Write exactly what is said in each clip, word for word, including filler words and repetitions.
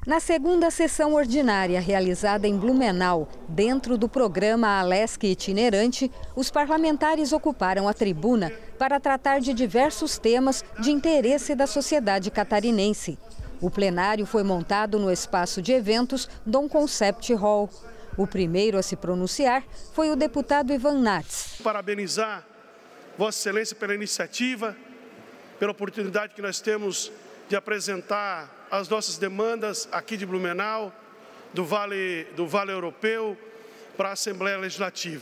Na segunda sessão ordinária, realizada em Blumenau, dentro do programa Alesc Itinerante, os parlamentares ocuparam a tribuna para tratar de diversos temas de interesse da sociedade catarinense. O plenário foi montado no espaço de eventos Dom Concept Hall. O primeiro a se pronunciar foi o deputado Ivan Nats. Parabenizar Vossa Excelência pela iniciativa, pela oportunidade que nós temos de apresentar as nossas demandas aqui de Blumenau, do Vale, do Vale Europeu, para a Assembleia Legislativa.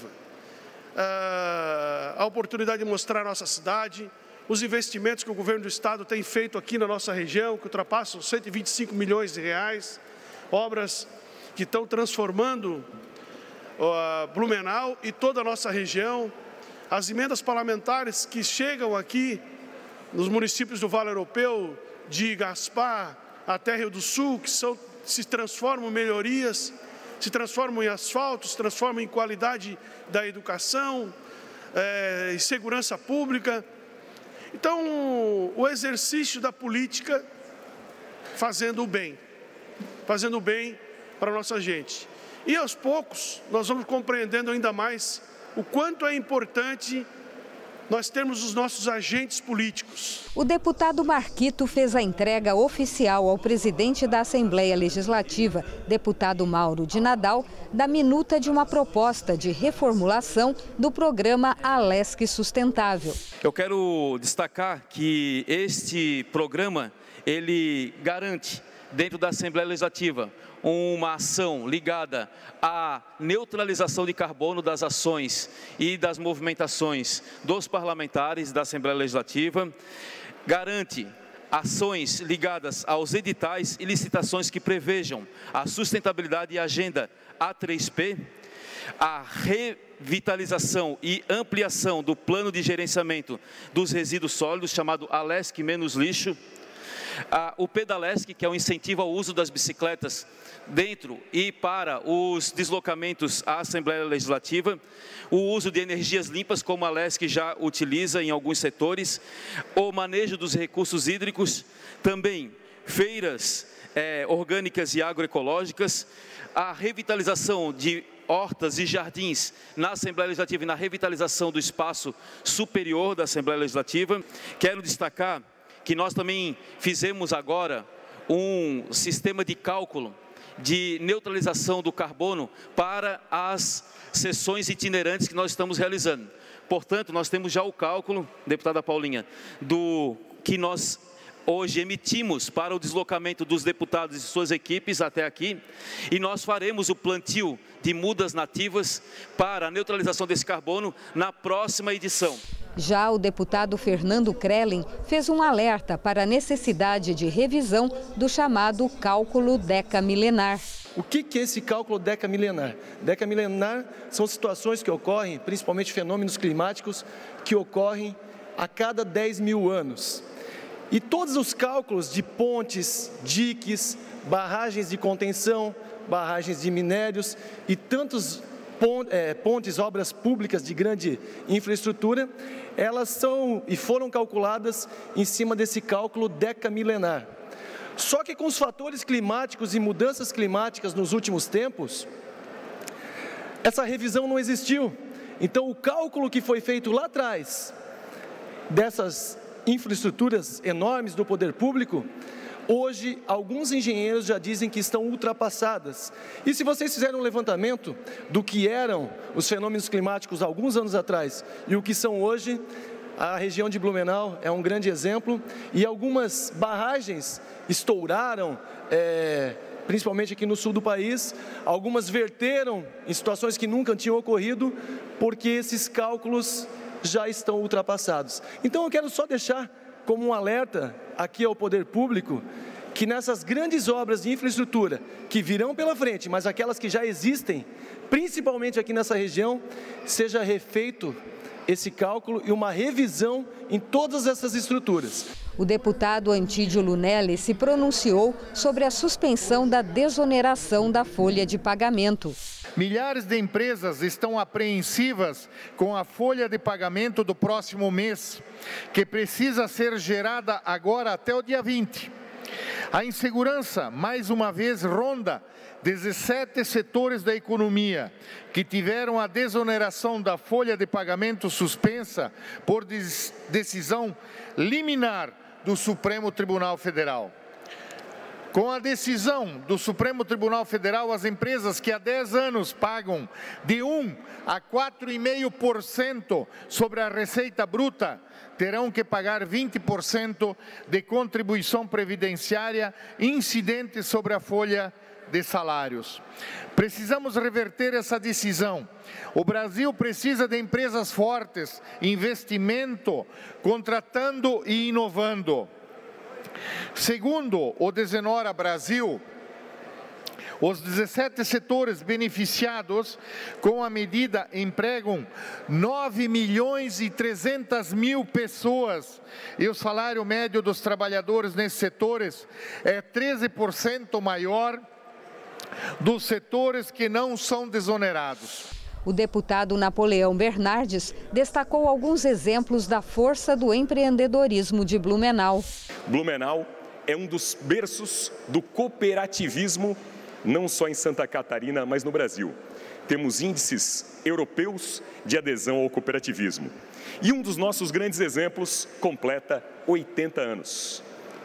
Uh, a oportunidade de mostrar a nossa cidade, os investimentos que o governo do estado tem feito aqui na nossa região, que ultrapassam cento e vinte e cinco milhões de reais, obras que estão transformando uh, Blumenau e toda a nossa região, as emendas parlamentares que chegam aqui nos municípios do Vale Europeu, de Gaspar até Rio do Sul, que são, se transformam em melhorias, se transformam em asfalto, se transformam em qualidade da educação, é, em segurança pública. Então, o exercício da política fazendo o bem, fazendo o bem para a nossa gente. E aos poucos, nós vamos compreendendo ainda mais o quanto é importante nós temos os nossos agentes políticos. O deputado Marquito fez a entrega oficial ao presidente da Assembleia Legislativa, deputado Mauro de Nadal, da minuta de uma proposta de reformulação do programa Alesc Sustentável. Eu quero destacar que este programa, ele garante, dentro da Assembleia Legislativa, uma ação ligada à neutralização de carbono das ações e das movimentações dos parlamentares da Assembleia Legislativa, garante ações ligadas aos editais e licitações que prevejam a sustentabilidade e a agenda A três P, a revitalização e ampliação do plano de gerenciamento dos resíduos sólidos, chamado Alesc Menos Lixo, Ah, o Pedalesc, que é um incentivo ao uso das bicicletas dentro e para os deslocamentos à Assembleia Legislativa, o uso de energias limpas, como a Alesc já utiliza em alguns setores, o manejo dos recursos hídricos, também feiras é, orgânicas e agroecológicas, a revitalização de hortas e jardins na Assembleia Legislativa e na revitalização do espaço superior da Assembleia Legislativa. Quero destacar que nós também fizemos agora um sistema de cálculo de neutralização do carbono para as sessões itinerantes que nós estamos realizando. Portanto, nós temos já o cálculo, deputada Paulinha, do que nós hoje emitimos para o deslocamento dos deputados e suas equipes até aqui, e nós faremos o plantio de mudas nativas para a neutralização desse carbono na próxima edição. Já o deputado Fernando Krellin fez um alerta para a necessidade de revisão do chamado cálculo decamilenar. O que é esse cálculo decamilenar? Decamilenar são situações que ocorrem, principalmente fenômenos climáticos, que ocorrem a cada dez mil anos. E todos os cálculos de pontes, diques, barragens de contenção, barragens de minérios e tantos pontes, obras públicas de grande infraestrutura, elas são e foram calculadas em cima desse cálculo decamilenar. Só que com os fatores climáticos e mudanças climáticas nos últimos tempos, essa revisão não existiu. Então o cálculo que foi feito lá atrás dessas infraestruturas enormes do poder público, hoje, alguns engenheiros já dizem que estão ultrapassadas. E se vocês fizerem um levantamento do que eram os fenômenos climáticos alguns anos atrás e o que são hoje, a região de Blumenau é um grande exemplo. E algumas barragens estouraram, é, principalmente aqui no sul do país. Algumas verteram em situações que nunca tinham ocorrido, porque esses cálculos já estão ultrapassados. Então eu quero só deixar como um alerta aqui ao poder público, que nessas grandes obras de infraestrutura que virão pela frente, mas aquelas que já existem, principalmente aqui nessa região, seja refeito esse cálculo e uma revisão em todas essas estruturas. O deputado Antídio Lunelli se pronunciou sobre a suspensão da desoneração da folha de pagamento. Milhares de empresas estão apreensivas com a folha de pagamento do próximo mês, que precisa ser gerada agora até o dia vinte. A insegurança, mais uma vez, ronda dezessete setores da economia que tiveram a desoneração da folha de pagamento suspensa por decisão liminar do Supremo Tribunal Federal. Com a decisão do Supremo Tribunal Federal, as empresas que há dez anos pagam de um a quatro vírgula cinco por cento sobre a receita bruta terão que pagar vinte por cento de contribuição previdenciária incidente sobre a folha de salários. Precisamos reverter essa decisão. O Brasil precisa de empresas fortes, investimento, contratando e inovando. Segundo o Desenora Brasil, os dezessete setores beneficiados com a medida empregam nove milhões e trezentas mil pessoas e o salário médio dos trabalhadores nesses setores é treze por cento maior dos setores que não são desonerados. O deputado Napoleão Bernardes destacou alguns exemplos da força do empreendedorismo de Blumenau. Blumenau é um dos berços do cooperativismo, não só em Santa Catarina, mas no Brasil. Temos índices europeus de adesão ao cooperativismo. E um dos nossos grandes exemplos completa oitenta anos.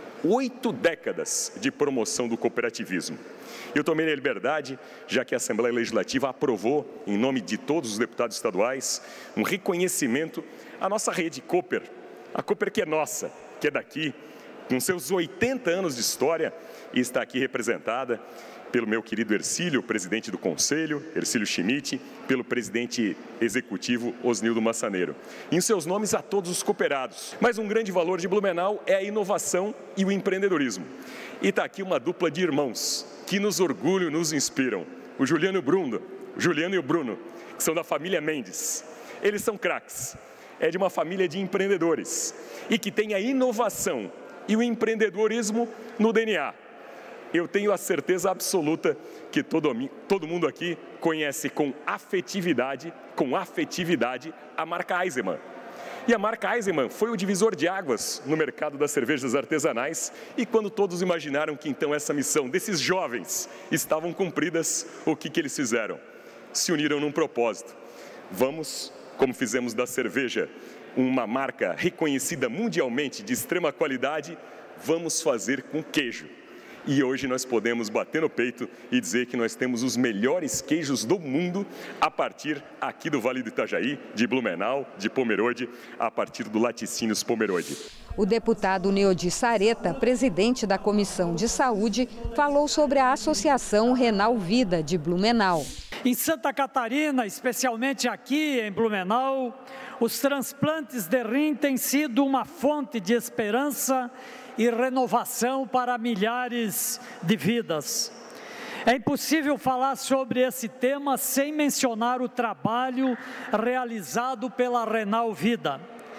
Oito décadas de promoção do cooperativismo. Eu tomei a liberdade, já que a Assembleia Legislativa aprovou, em nome de todos os deputados estaduais, um reconhecimento à nossa rede Cooper. A Cooper que é nossa, que é daqui, com seus oitenta anos de história, e está aqui representada pelo meu querido Hercílio, presidente do Conselho, Hercílio Schmidt, pelo presidente executivo Osnildo Massaneiro. Em seus nomes a todos os cooperados. Mas um grande valor de Blumenau é a inovação e o empreendedorismo. E está aqui uma dupla de irmãos que nos orgulham, nos inspiram. O Juliano e o Bruno, o Juliano e o Bruno, que são da família Mendes. Eles são craques. É de uma família de empreendedores e que tem a inovação e o empreendedorismo no D N A. Eu tenho a certeza absoluta que todo, todo mundo aqui conhece com afetividade, com afetividade, a marca Eisenbahn. E a marca Eisenbahn foi o divisor de águas no mercado das cervejas artesanais e quando todos imaginaram que então essa missão desses jovens estavam cumpridas, o que, que eles fizeram? Se uniram num propósito. Vamos, como fizemos da cerveja, uma marca reconhecida mundialmente de extrema qualidade, vamos fazer com queijo. E hoje nós podemos bater no peito e dizer que nós temos os melhores queijos do mundo a partir aqui do Vale do Itajaí, de Blumenau, de Pomerode, a partir do Laticínios Pomerode. O deputado Neodi Sareta, presidente da Comissão de Saúde, falou sobre a Associação Renal Vida de Blumenau. Em Santa Catarina, especialmente aqui em Blumenau, os transplantes de rim têm sido uma fonte de esperança e renovação para milhares de vidas. É impossível falar sobre esse tema sem mencionar o trabalho realizado pela Renal Vida.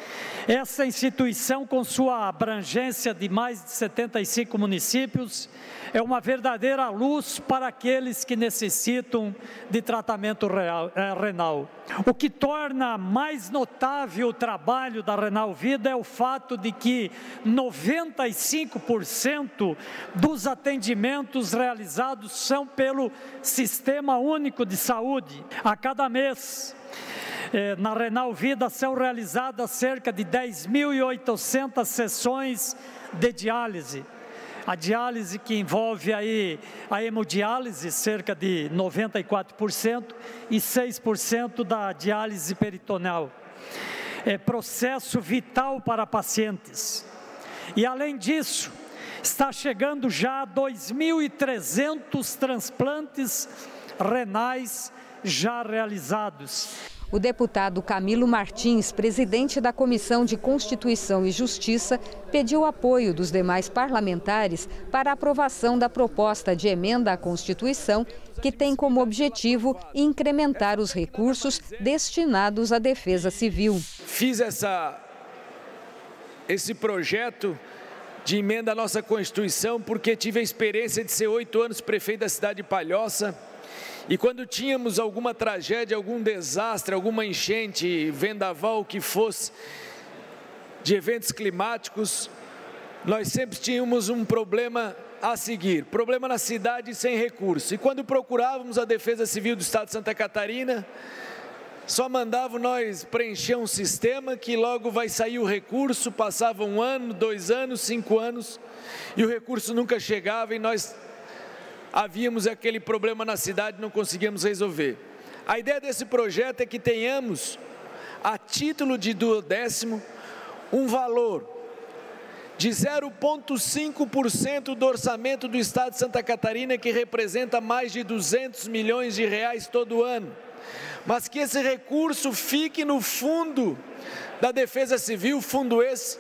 Essa instituição, com sua abrangência de mais de setenta e cinco municípios, é uma verdadeira luz para aqueles que necessitam de tratamento real, é, renal. O que torna mais notável o trabalho da Renal Vida é o fato de que noventa e cinco por cento dos atendimentos realizados são pelo Sistema Único de Saúde. A cada mês, na Renal Vida são realizadas cerca de dez mil e oitocentas sessões de diálise. A diálise que envolve aí a hemodiálise, cerca de noventa e quatro por cento, e seis por cento da diálise peritoneal. É processo vital para pacientes. E além disso, está chegando já a dois mil e trezentos transplantes renais já realizados. O deputado Camilo Martins, presidente da Comissão de Constituição e Justiça, pediu apoio dos demais parlamentares para a aprovação da proposta de emenda à Constituição, que tem como objetivo incrementar os recursos destinados à defesa civil. Fiz essa, esse projeto de emenda à nossa Constituição porque tive a experiência de ser oito anos prefeito da cidade de Palhoça. E quando tínhamos alguma tragédia, algum desastre, alguma enchente, vendaval, o que fosse, de eventos climáticos, nós sempre tínhamos um problema a seguir, problema na cidade sem recurso. E quando procurávamos a Defesa Civil do Estado de Santa Catarina, só mandavam nós preencher um sistema que logo vai sair o recurso, passava um ano, dois anos, cinco anos, e o recurso nunca chegava e nós havíamos aquele problema na cidade e não conseguíamos resolver. A ideia desse projeto é que tenhamos, a título de duodécimo, um valor de zero vírgula cinco por cento do orçamento do Estado de Santa Catarina, que representa mais de duzentos milhões de reais todo ano. Mas que esse recurso fique no fundo da Defesa Civil, fundo esse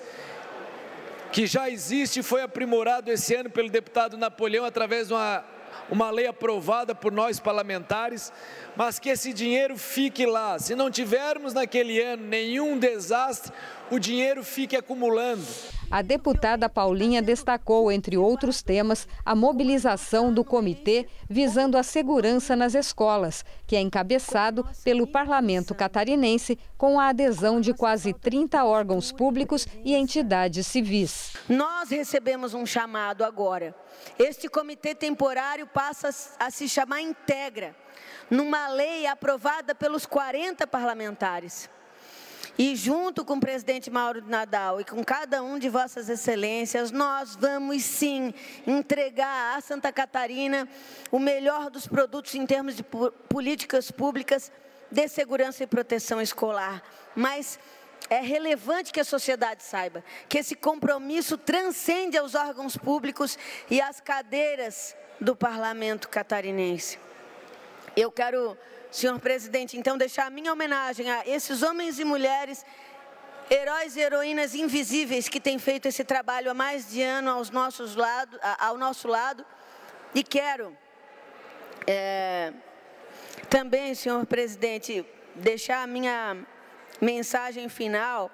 que já existe e foi aprimorado esse ano pelo deputado Napoleão através de uma, uma lei aprovada por nós parlamentares, mas que esse dinheiro fique lá. Se não tivermos naquele ano nenhum desastre, o dinheiro fique acumulando. A deputada Paulinha destacou, entre outros temas, a mobilização do comitê visando a segurança nas escolas, que é encabeçado pelo Parlamento catarinense, com a adesão de quase trinta órgãos públicos e entidades civis. Nós recebemos um chamado agora. Este comitê temporário passa a se chamar Integra, numa lei aprovada pelos quarenta parlamentares. E junto com o presidente Mauro Nadal e com cada um de vossas excelências, nós vamos sim entregar a Santa Catarina o melhor dos produtos em termos de políticas públicas de segurança e proteção escolar. Mas é relevante que a sociedade saiba que esse compromisso transcende aos órgãos públicos e às cadeiras do parlamento catarinense. Eu quero, senhor presidente, então deixar a minha homenagem a esses homens e mulheres, heróis e heroínas invisíveis que têm feito esse trabalho há mais de ano aos nossos lado, ao nosso lado. E quero é, também, senhor presidente, deixar a minha mensagem final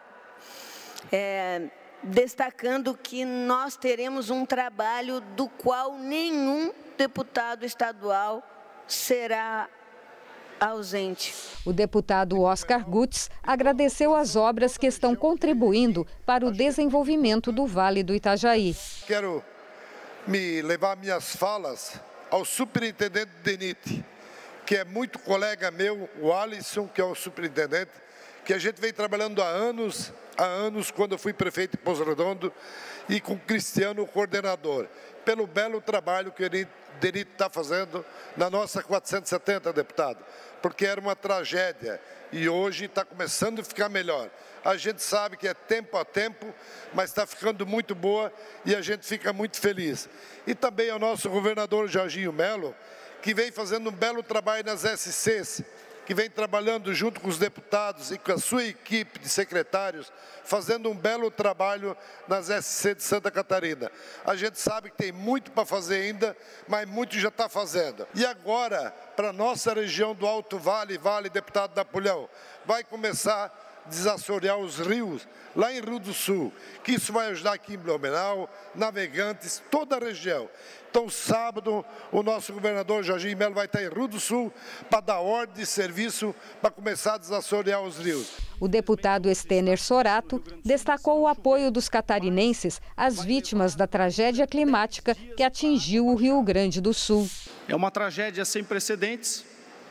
é, destacando que nós teremos um trabalho do qual nenhum deputado estadual será ausente. O deputado Oscar Gutz agradeceu as obras que estão contribuindo para o desenvolvimento do Vale do Itajaí. Quero me levar minhas falas ao superintendente DENIT, que é muito colega meu, o Alisson, que é o superintendente, que a gente vem trabalhando há anos, há anos, quando eu fui prefeito de Pouso Redondo, e com o Cristiano, o coordenador, pelo belo trabalho que o DENIT está fazendo na nossa quatrocentos e setenta, deputado, porque era uma tragédia e hoje está começando a ficar melhor. A gente sabe que é tempo a tempo, mas está ficando muito boa e a gente fica muito feliz. E também ao nosso governador Jorginho Melo, que vem fazendo um belo trabalho nas S Cs, que vem trabalhando junto com os deputados e com a sua equipe de secretários, fazendo um belo trabalho nas S C de Santa Catarina. A gente sabe que tem muito para fazer ainda, mas muito já está fazendo. E agora, para a nossa região do Alto Vale, Vale, deputado Napoleão, vai começar a desassorear os rios, lá em Rio do Sul, que isso vai ajudar aqui em Blumenau, Navegantes, toda a região. Então, sábado, o nosso governador Jorginho Melo vai estar em Rio do Sul para dar ordem de serviço para começar a desassorear os rios. O deputado Stener Sorato destacou o apoio dos catarinenses às vítimas da tragédia climática que atingiu o Rio Grande do Sul. É uma tragédia sem precedentes,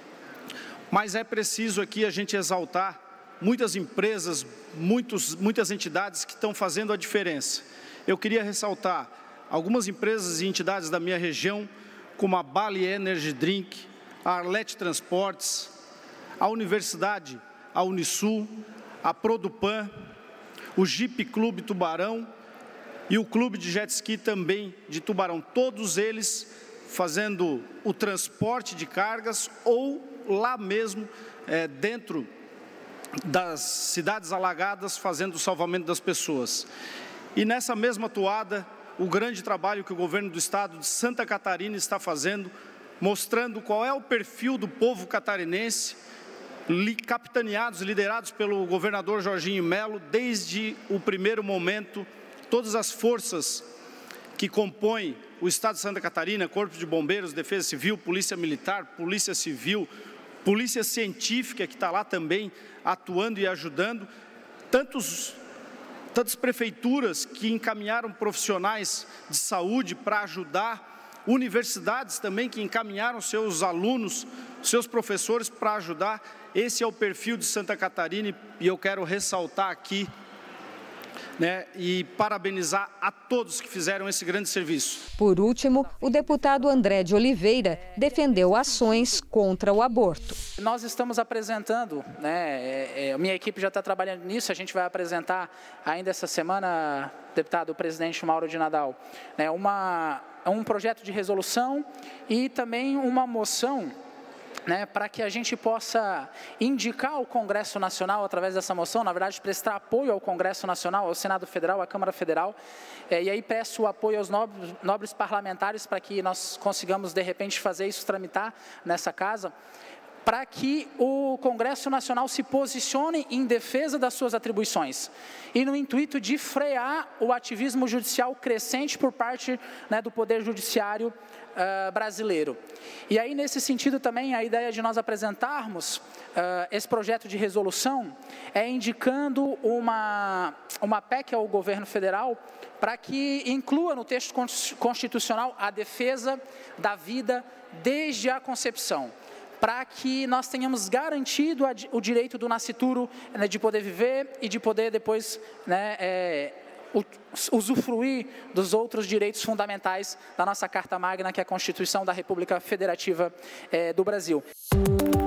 mas é preciso aqui a gente exaltar muitas empresas, muitos, muitas entidades que estão fazendo a diferença. Eu queria ressaltar algumas empresas e entidades da minha região, como a Bali Energy Drink, a Arlete Transportes, a Universidade, a Unisul, a Produpan, o Jeep Clube Tubarão e o Clube de Jet Ski também de Tubarão. Todos eles fazendo o transporte de cargas ou lá mesmo é, dentro das cidades alagadas, fazendo o salvamento das pessoas. E nessa mesma toada, o grande trabalho que o governo do estado de Santa Catarina está fazendo, mostrando qual é o perfil do povo catarinense, capitaneados, liderados pelo governador Jorginho Melo, desde o primeiro momento, todas as forças que compõem o estado de Santa Catarina, Corpo de Bombeiros, Defesa Civil, Polícia Militar, Polícia Civil, Polícia Científica, que está lá também atuando e ajudando, tantos tantas prefeituras que encaminharam profissionais de saúde para ajudar, universidades também que encaminharam seus alunos, seus professores para ajudar. Esse é o perfil de Santa Catarina e eu quero ressaltar aqui, né, e parabenizar a todos que fizeram esse grande serviço. Por último, o deputado André de Oliveira defendeu ações contra o aborto. Nós estamos apresentando, né, é, é, minha equipe já está trabalhando nisso, a gente vai apresentar ainda essa semana, deputado presidente Mauro de Nadal, né, uma, um projeto de resolução e também uma moção, né, para que a gente possa indicar ao Congresso Nacional, através dessa moção, na verdade, prestar apoio ao Congresso Nacional, ao Senado Federal, à Câmara Federal, é, e aí peço o apoio aos nobres, nobres parlamentares para que nós consigamos, de repente, fazer isso tramitar nessa casa, para que o Congresso Nacional se posicione em defesa das suas atribuições e no intuito de frear o ativismo judicial crescente por parte, né, do Poder Judiciário uh, brasileiro. E aí, nesse sentido também, a ideia de nós apresentarmos uh, esse projeto de resolução é indicando uma, uma P E C ao governo federal para que inclua no texto constitucional a defesa da vida desde a concepção, para que nós tenhamos garantido a, o direito do nascituro, né, de poder viver e de poder depois, né, é, usufruir dos outros direitos fundamentais da nossa Carta Magna, que é a Constituição da República Federativa é, do Brasil.